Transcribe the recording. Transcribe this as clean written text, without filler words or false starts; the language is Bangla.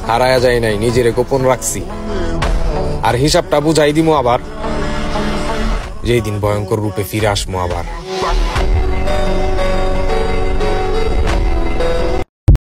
হারায়া যায় নাই, নিজেরে গোপন রাখছি। আর হিসাবটা বুঝাই দিমু আবার, যেই দিন ভয়ঙ্কর রূপে ফিরে আসমু আবার।